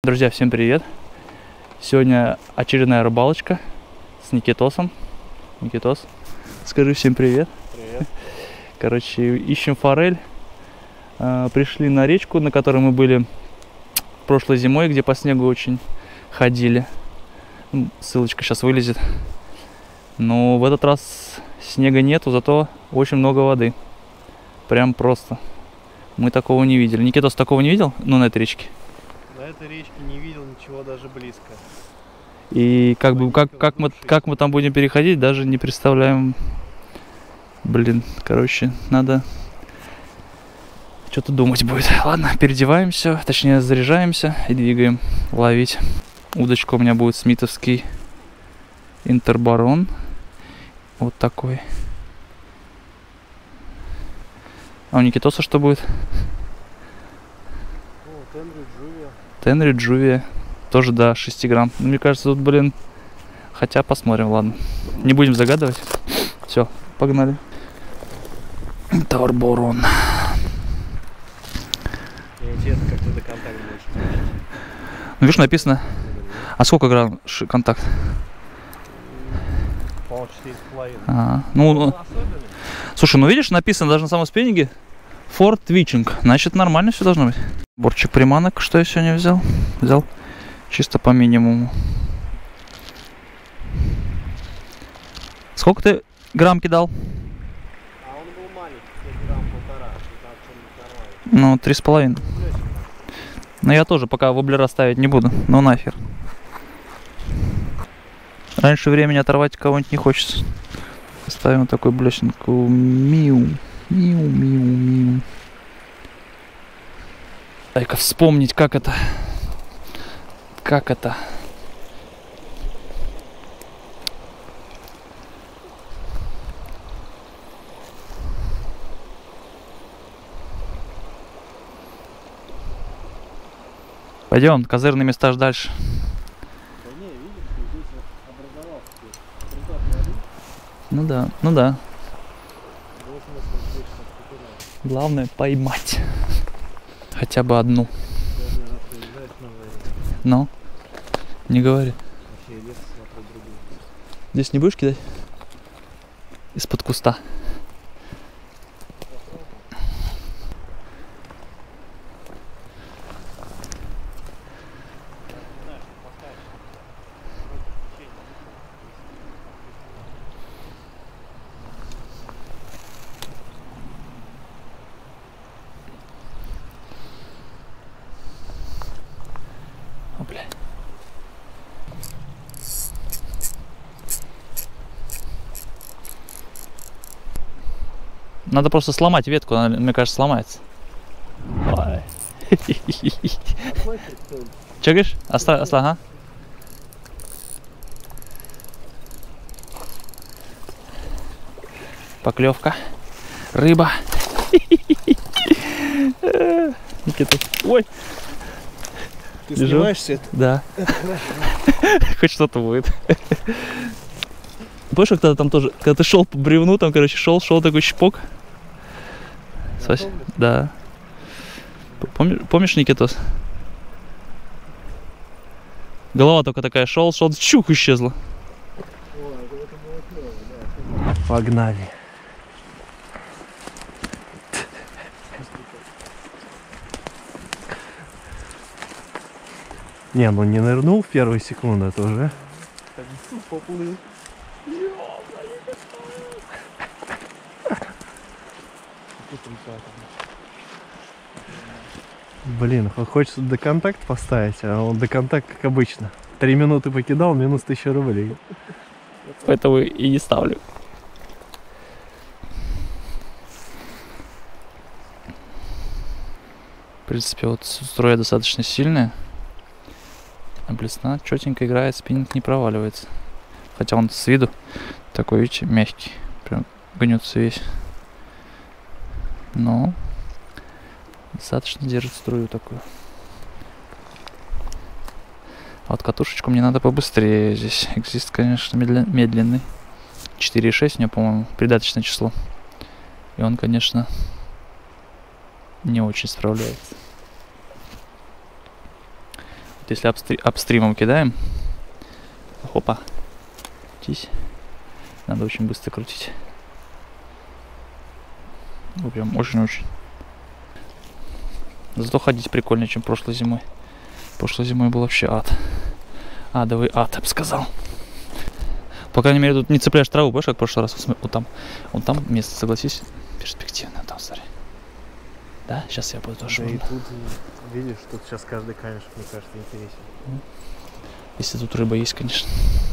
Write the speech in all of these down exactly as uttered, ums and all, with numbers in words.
Друзья, всем привет! Сегодня очередная рыбалочка с Никитосом. Никитос, скажи всем привет. Привет. Короче, ищем форель. Пришли на речку, на которой мы были прошлой зимой, где по снегу очень ходили. Ссылочка сейчас вылезет. Но в этот раз снега нету, зато очень много воды. Прям просто. Мы такого не видели. Никитос такого не видел? Ну, на этой речке. На этой речке не видел ничего даже близко. И как бы как, как, мы, как мы там будем переходить, даже не представляем. Блин, короче, надо что-то думать будет. Ладно, переодеваемся, точнее заряжаемся и двигаем ловить. Удочка у меня будет смитовский Интербарон. Вот такой. А у Никитоса что будет? О, Тенри Джувия. Тенри Джувия. Тоже, да, шесть грамм. Мне кажется, тут, блин, хотя посмотрим, ладно. Не будем загадывать. Все, погнали. Интербарон. Мне интересно, как ты до контакта будешь. Ну, видишь, написано. А сколько грамм контакт? По-моему, четыре с половиной. А, ну, ну, слушай, ну видишь, написано даже на самом спиннинге For Twitching. Значит, нормально все должно быть. Борчик приманок, что я сегодня взял? Взял чисто по минимуму. Сколько ты грамм кидал? А он был маленький, пять грамм, полтора. Нормально. Ну, три с половиной. Но я тоже пока воблера ставить не буду. Ну нахер. Раньше времени оторвать кого-нибудь не хочется. Ставим вот такую блесенку. Миу. Миу, миу, миу. Дай-ка вспомнить, как это. Как это. Пойдем, козырные места дальше. Да не, видишь, здесь образовался приток воды. Ну да, ну да. Было смысл здесь что-то. Главное поймать. Хотя бы одну. Даже раз приезжаешь на время. Но. Не говори. Вообще лес смотрю другой. Здесь не будешь кидать? Из-под куста. О, бля. Надо просто сломать ветку, она, мне кажется, сломается. Ой. Че говоришь? Оставь, оставь, ага. Поклевка. Рыба. Никита. Ой. Ты Лежу. снимаешься это? Да. Хоть что-то будет. Помнишь, когда там тоже, когда ты шел по бревну, там, короче, шел, шел такой щепок. Сос... Да. Помнишь, помнишь, Никитос? Голова только такая, шел, шел, чух, исчезла. Ой, это было клево, да. Погнали. Не, ну не нырнул в первую секунду, это уже. Поплыл. Блин, хочется до контакт поставить, а он до контакт как обычно. Три минуты покидал, минус тысяча рублей. Поэтому и не ставлю. В принципе, вот струя достаточно сильная. А блесна четенько играет, спиннинг не проваливается. Хотя он с виду такой, видите, мягкий. Прям гнется весь. Но достаточно держит струю такую. А вот катушечку мне надо побыстрее здесь. Экзист, конечно, медленный. четыре и шесть у него, по-моему, придаточное число. И он, конечно, не очень справляется. если апстри апстримом кидаем. Хопа. Тись. Надо очень быстро крутить. Ну, прям очень-очень. Зато ходить прикольнее, чем прошлой зимой. Прошлой зимой был вообще ад. Адовый ад, я бы сказал. По крайней мере, тут не цепляешь траву, понимаешь, как в прошлый раз. Вот там, вот там место, согласись, перспективно. Там, смотри. Да, сейчас я буду тоже. Да и тут, видишь, тут сейчас каждый камешек, мне кажется, интересен. Если тут рыба есть, конечно.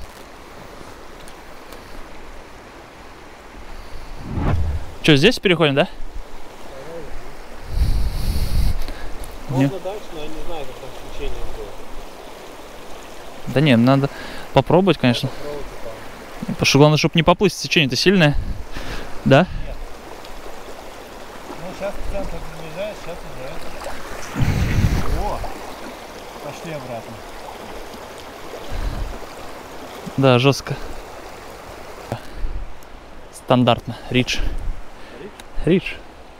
Что, здесь переходим, да? Можно Нет. дальше, но я не знаю, как там с течением будет. Да не, надо попробовать, конечно. Потому что главное, чтобы не поплыть, течение-то сильное. Да? Ну, сейчас к центру приближаешь, сейчас уже. О! Пошли обратно. Да, жестко. Стандартно. Ридж. Ридж.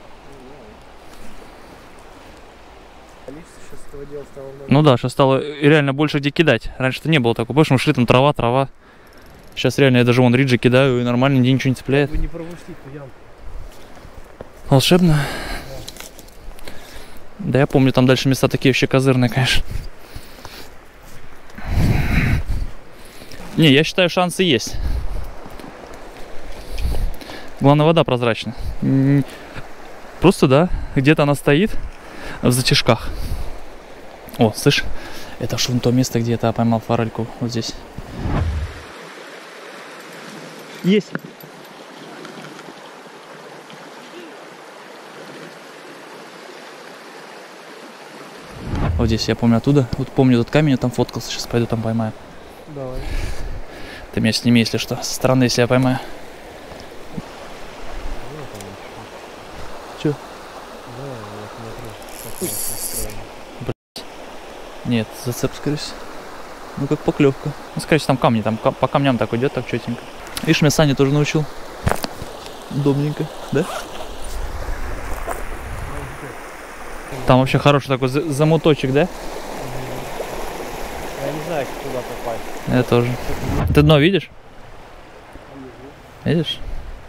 Количество сейчас этого дела стало много. Ну да, сейчас стало реально больше где кидать. Раньше-то не было такого. Больше мы шли там трава, трава. Сейчас реально я даже вон риджи кидаю и нормально, нигде ничего не цепляет. Вы не пропустить ту ямку. Волшебно. Да я помню, там дальше места такие вообще козырные, конечно. Не, я считаю, шансы есть. Главное, вода прозрачная. Просто, да, где-то она стоит в затяжках. О, слышь, это ж вон то место, где я поймал форельку. Вот здесь. Есть. Вот здесь, я помню оттуда. Вот помню этот камень, я там фоткался. Сейчас пойду там поймаю. Давай. Ты меня сними, если что. Со стороны, если я поймаю. Че? Нет, зацеп, скорее всего. Ну, как поклевка. Ну, скорее всего, там камни, там по камням так идет, так четенько. Видишь, меня Саня тоже научил. Удобненько, да? Там вообще хороший такой замуточек, да? Я не знаю, как туда попасть. Я тоже. Ты дно видишь? Видишь?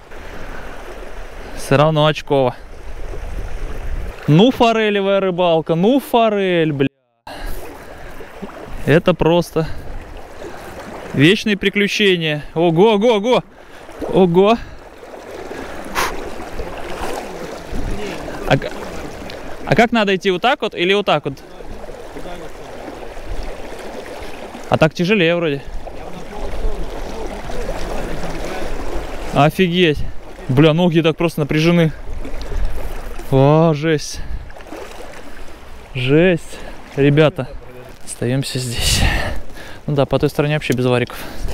Все равно очково. Ну, форелевая рыбалка, ну, форель, бля. Это просто вечные приключения. Ого, ого, ого. Ого. А, а как надо идти, вот так вот или вот так вот? А так тяжелее вроде. Офигеть. Бля, ноги так просто напряжены. О, жесть. Жесть. Ребята, остаемся здесь. Ну да, по той стороне вообще без вариков.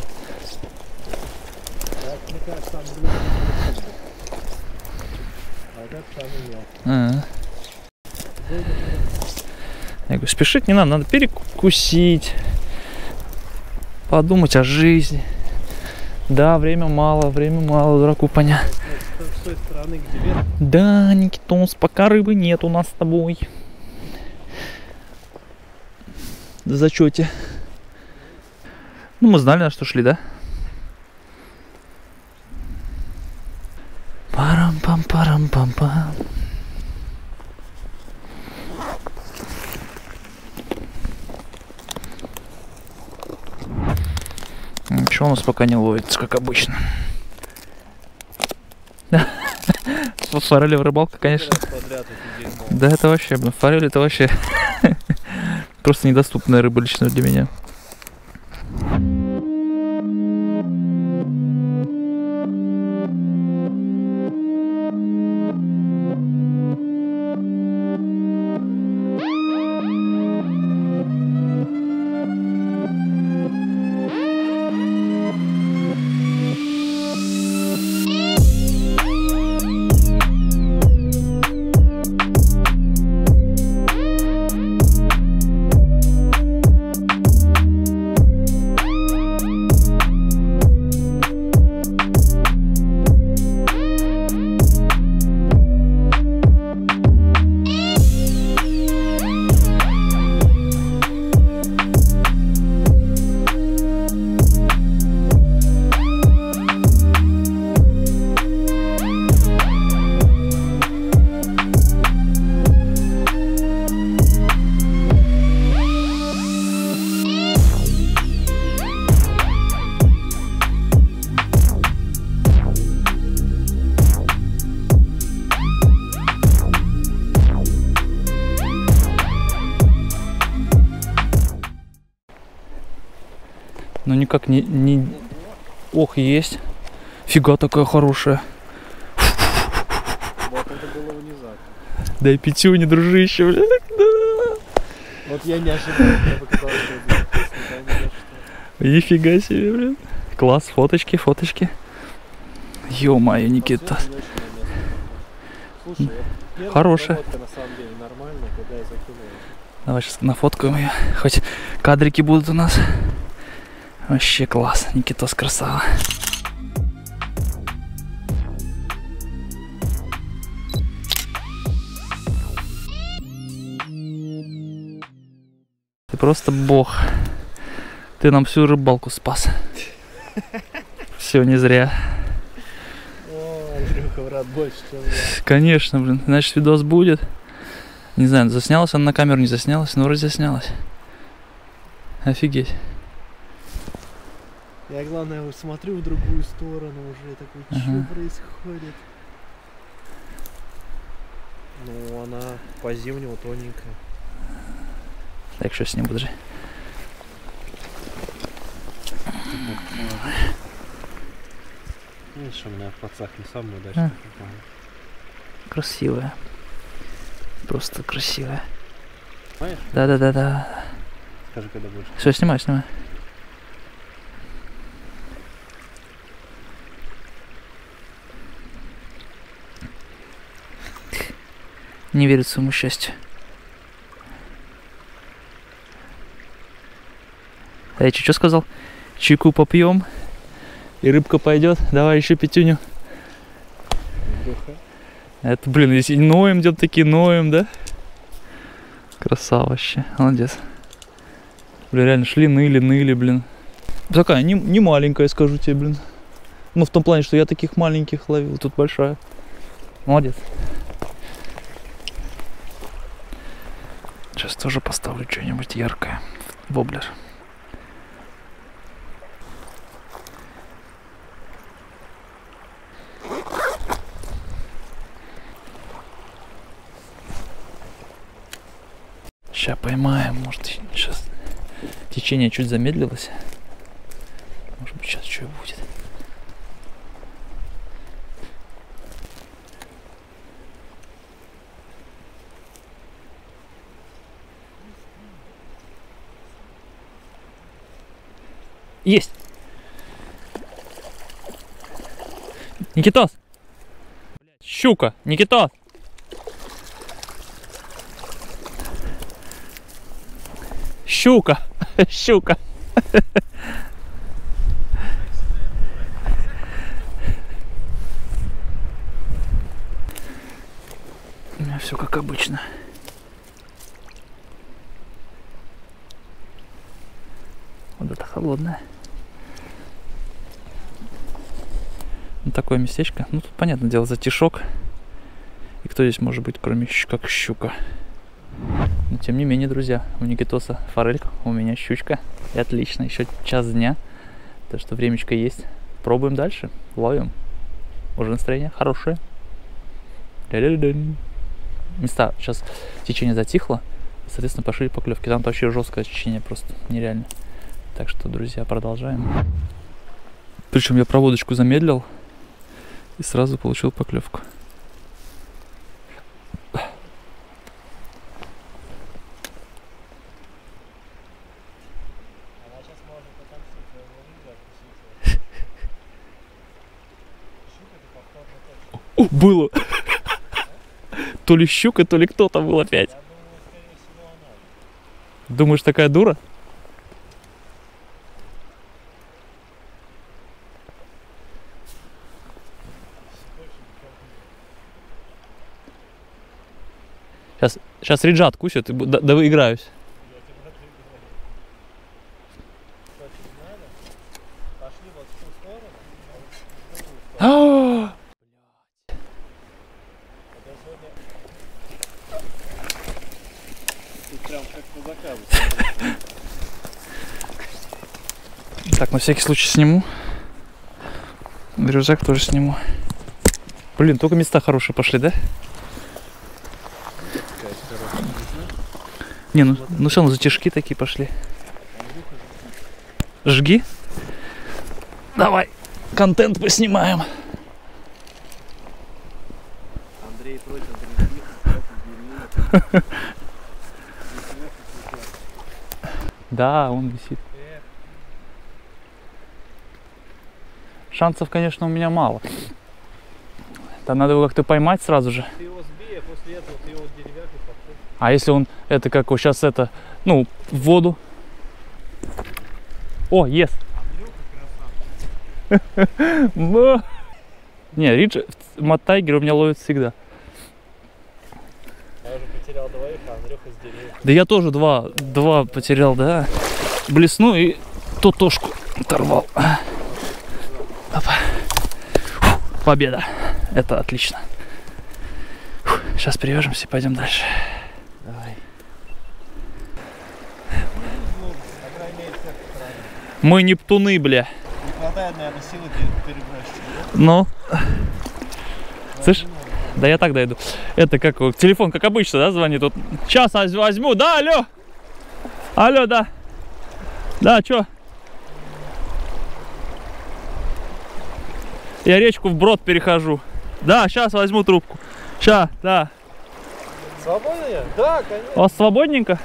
А-а. Я говорю, спешить не надо, надо перекусить, подумать о жизни. Да, время мало, время мало, дураку понятно. С той стороны, где вверх. Да, Никитос, пока рыбы нет у нас с тобой. В зачете. Ну, мы знали, на что шли, да? Парам-пам-парам-пам-пам. Ничего у нас пока не ловится, как обычно. Форелевая рыбалка, конечно. Да, это вообще, блин, форель это вообще просто недоступная рыба лично для меня. Но никак не, не... Ох, есть. Фига такая хорошая. Вот это было внезапно. Дай пятюни, дружище, блядь. Да. Вот я не ожидал, мне показалось, что это вкусно, там нет, что... Нифига себе, блин. Класс, фоточки, фоточки. Ё-моё, Никита. Слушай, вот Хорошая. проводка на самом деле нормальная, когда я закинул. Давай сейчас нафоткаем ее. Хоть кадрики будут у нас. Вообще класс. Никитос красава. Ты просто бог. Ты нам всю рыбалку спас. Все не зря. О, Андрюха, брат, больше, чем я. Конечно, блин. Значит, видос будет. Не знаю, заснялась она на камеру, не заснялась, но вроде заснялась. Офигеть. Я, главное, вот смотрю в другую сторону уже, такой, Ага. что происходит? Ну, она по-зимнему тоненькая. Так, что с ним подожди. Видишь, у меня в пацах не самый А. удачный. Красивая. Просто красивая. Понимаешь? Да-да-да-да. Скажи, когда будешь. Все, снимай, снимай. Не верит своему счастью. А я что сказал? Чайку попьем, и рыбка пойдет. Давай еще пятюню. Андрюха. Это, блин, если ноем идет, такие ноем, да? Красава вообще, молодец. Блин, реально шли, ныли, ныли, блин. Такая, не, не маленькая, скажу тебе, блин. Ну, в том плане, что я таких маленьких ловил, тут большая. Молодец. Сейчас тоже поставлю что-нибудь яркое. Воблер. Сейчас поймаем, может сейчас течение чуть замедлилось. Может быть сейчас что и будет. Есть! Никитос! Щука! Никитос! Щука! Щука! У меня все как обычно. Вот это холодное. Вот такое местечко. Ну тут, понятное дело, затишок. И кто здесь может быть, кроме щ- как щука? Но тем не менее, друзья, у Никитоса форелька, у меня щучка. И отлично, еще час дня. Так что времечко есть. Пробуем дальше. Ловим. Уже настроение хорошее. Ля-ля-ля-ля. Места, сейчас течение затихло. Соответственно, пошли поклевки. Там вообще жесткое течение, просто нереально. Так что, друзья, продолжаем. Причем я проводочку замедлил и сразу получил поклевку. Она сейчас может потомсить твоего рыбу откусить. Щука это повторно точно. О, было! То ли щука, то ли кто-то был опять. Я думаю, скорее всего, она. Думаешь, такая дура? Сейчас, сейчас Риджа откусит, и бу- да, да выиграюсь. Я тебе это и говорю. Точно надо. Пошли вот в ту сторону, а вот в другую сторону. А, Вот я сегодня... Тут прям как по заказу. Так, на всякий случай сниму. Рюкзак тоже сниму. Блин, только места хорошие пошли, да? Не, ну, ну все равно затяжки такие пошли. Жги. Давай, контент поснимаем. Андрей против других. Да, он висит. Шансов, конечно, у меня мало. Там надо его как-то поймать сразу же. Ты его сбей, а после этого ты его деревяшкой подходишь. А если он, это как вот сейчас это, ну, в воду. О, ест. Андрюха Не, Ридж, Маттайгер у меня ловит всегда. Я уже потерял двоих, а Андрюха с деревьев. Да я тоже два, два потерял, да. Блесну и тотошку оторвал. Опа. Фу, победа. Это отлично. Фу, сейчас привяжемся и пойдем дальше. Давай. Мы нептуны, бля. Не хватает, наверное, силы перебросить. Ну. Слышь? Да я так дойду. Это как вот, телефон, как обычно, да, звонит. Тут. Сейчас возьму. Да, алло. Алло, да. Да, чё? Я речку вброд перехожу. Да, сейчас возьму трубку. Ща, да. Свободно я? Да, конечно. У вас свободненько?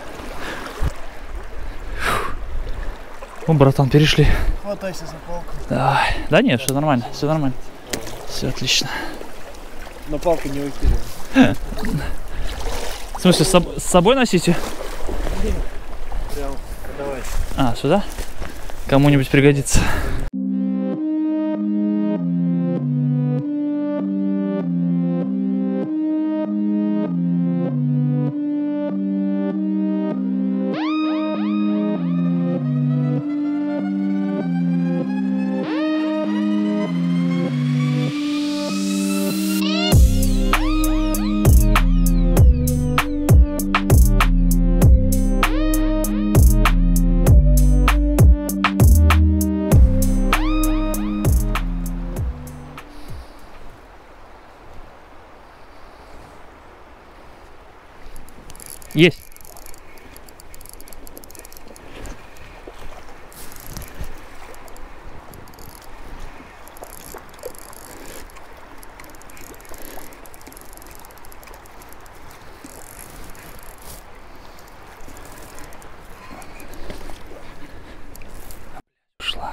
О, братан, перешли. Хватайся за палку. Давай. Да нет, все нормально, все нормально. Все отлично. На палку не выкидывай. В смысле, с, соб- с собой носите? Прям, давай. А, сюда? Кому-нибудь пригодится. Есть. Ушла.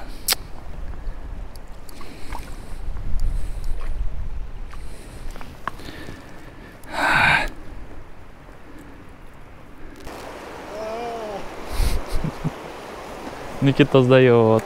Никита сдает. Я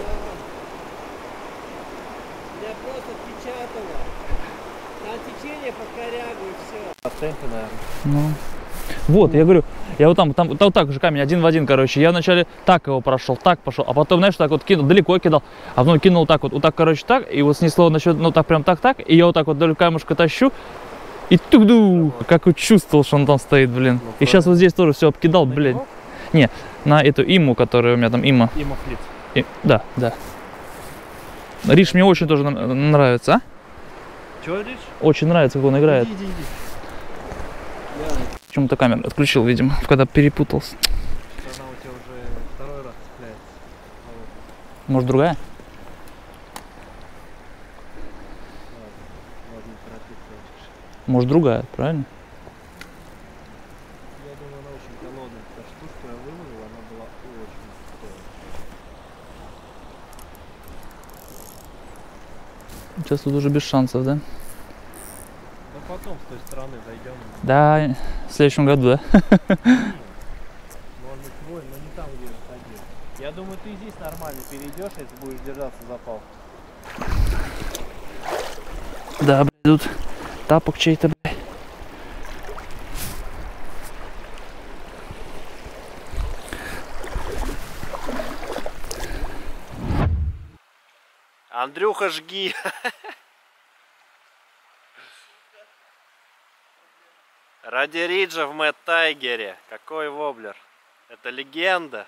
просто впечатала. Там течение по корягу и все. Оценка, наверное. Ну. Вот, я говорю, я вот там, там, там вот так же камень, один в один, короче. Я вначале так его прошел, так пошел, а потом, знаешь, так вот кинул, далеко кидал, а потом кинул так вот, вот так, короче, так, и вот снесло, насчет, ну так, прям так-так, и я вот так вот вдоль камушка тащу, и тук-ду, как вот чувствовал, что он там стоит, блин. И сейчас вот здесь тоже все обкидал, блин. Не, на эту иму, которая у меня там има. Има флиц. И, да, да. Риш мне очень тоже нравится, а? Чего, Риш? Очень нравится, как он играет. Иди, иди, иди. Почему-то камеру отключил, видимо, когда перепутался. Она у тебя уже второй раз цепляется. Может, другая? Ладно, не торопиться. Может, другая, правильно? Я думаю, она очень голодная. Та штучка я выловил, она была очень стоящая. Сейчас тут уже без шансов, да? Да потом с той стороны зайдем. Да, в следующем году, да? Может быть больно, но не там, где я ходил. Я думаю, ты здесь нормально перейдешь, если будешь держаться за палку. Да, блядь, тут тапок чей-то, блядь. Андрюха, жги! Ради Риджа в Маттайгере. Какой воблер. Это легенда.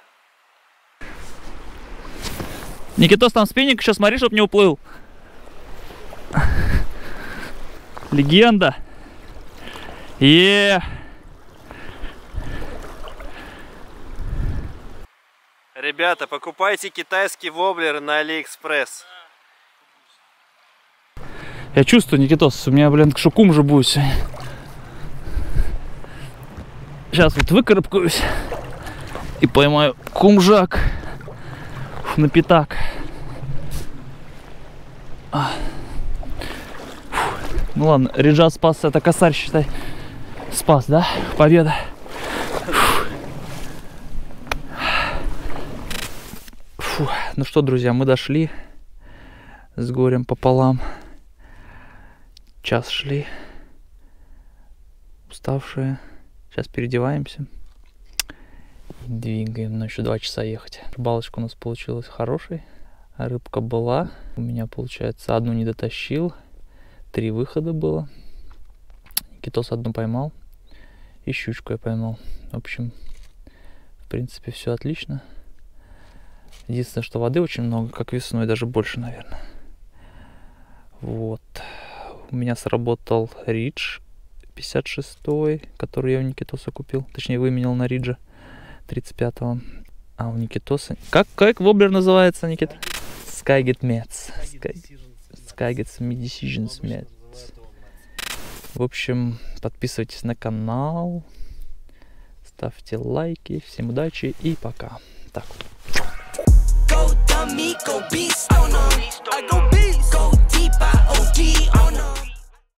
Никитос, там спиннинг, еще смотри, чтоб не уплыл. Легенда. Е. Ребята, покупайте китайские воблеры на Алиэкспресс. Я чувствую, Никитос, у меня, блин, шукум же будет сегодня. Сейчас вот выкарабкаюсь и поймаю кумжак на пятак. А. Ну ладно, Риджат спас, это косарь, считай, спас, да? Победа. Фу. Ну что, друзья, мы дошли с горем пополам. Час шли, уставшие. Сейчас переодеваемся и двигаем. Но еще два часа ехать. Рыбалочка у нас получилась хорошей. Рыбка была. У меня, получается, одну не дотащил. Три выхода было. Никитос одну поймал. И щучку я поймал. В общем, в принципе, все отлично. Единственное, что воды очень много, как весной, даже больше, наверное. Вот. У меня сработал Ридж пятьдесят шестой, который я у Никитоса купил. Точнее, выменял на Риджа тридцать пятого. А у Никитоса... Как, как воблер называется, Никита? Skygit Mets. Skygit Decisions Mets. В общем, подписывайтесь на канал. Ставьте лайки. Всем удачи и пока. Так.